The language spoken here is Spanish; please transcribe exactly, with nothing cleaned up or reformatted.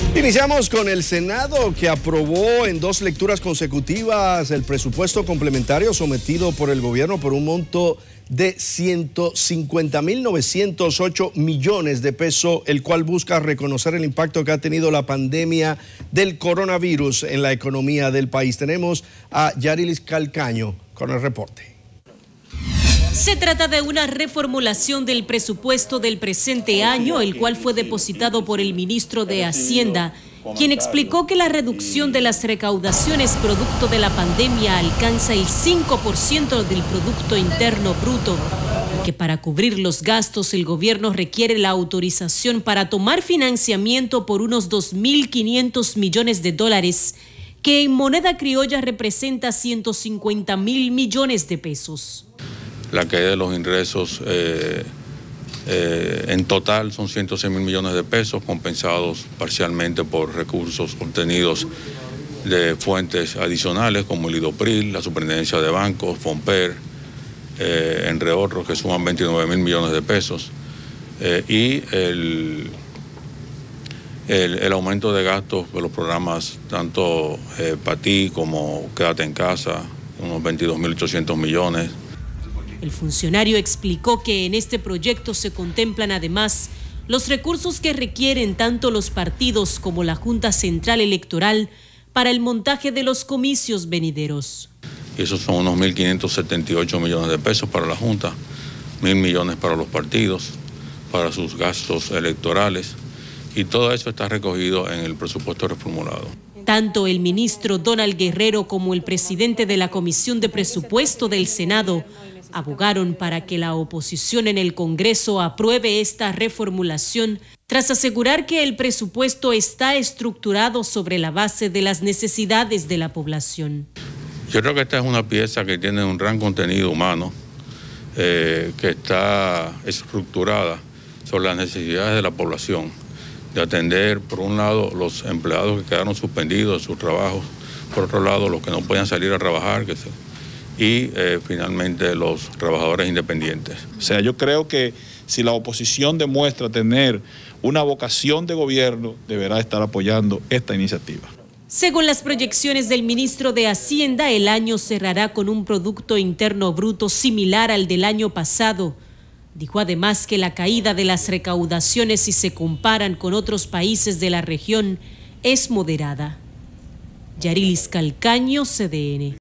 Iniciamos con el Senado, que aprobó en dos lecturas consecutivas el presupuesto complementario sometido por el gobierno por un monto de ciento cincuenta mil novecientos ocho millones de pesos, el cual busca reconocer el impacto que ha tenido la pandemia del coronavirus en la economía del país. Tenemos a Yarilis Calcaño con el reporte. Se trata de una reformulación del presupuesto del presente año, el cual fue depositado por el ministro de Hacienda, quien explicó que la reducción de las recaudaciones producto de la pandemia alcanza el cinco por ciento del Producto Interno Bruto, y que para cubrir los gastos el gobierno requiere la autorización para tomar financiamiento por unos dos mil quinientos millones de dólares, que en moneda criolla representa ciento cincuenta mil millones de pesos. La caída de los ingresos eh, eh, en total son ciento seis mil millones de pesos, compensados parcialmente por recursos obtenidos de fuentes adicionales como el IDOPRIL, la Superintendencia de Bancos, FONPER, eh, entre otros, que suman veintinueve mil millones de pesos, eh, y el, el, el aumento de gastos de los programas tanto eh, PATI como Quédate en Casa, unos veintidós mil ochocientos millones. El funcionario explicó que en este proyecto se contemplan además los recursos que requieren tanto los partidos como la Junta Central Electoral para el montaje de los comicios venideros. Y esos son unos mil quinientos setenta y ocho millones de pesos para la Junta, mil millones para los partidos, para sus gastos electorales, y todo eso está recogido en el presupuesto reformulado. Tanto el ministro Donald Guerrero como el presidente de la Comisión de Presupuesto del Senado abogaron para que la oposición en el Congreso apruebe esta reformulación, tras asegurar que el presupuesto está estructurado sobre la base de las necesidades de la población. Yo creo que esta es una pieza que tiene un gran contenido humano, eh, que está estructurada sobre las necesidades de la población, de atender, por un lado, los empleados que quedaron suspendidos de sus trabajos, por otro lado, los que no podían salir a trabajar, que se... y eh, finalmente los trabajadores independientes. O sea, yo creo que si la oposición demuestra tener una vocación de gobierno, deberá estar apoyando esta iniciativa. Según las proyecciones del ministro de Hacienda, el año cerrará con un Producto Interno Bruto similar al del año pasado. Dijo además que la caída de las recaudaciones, si se comparan con otros países de la región, es moderada. Yarilis Calcaño, C D N.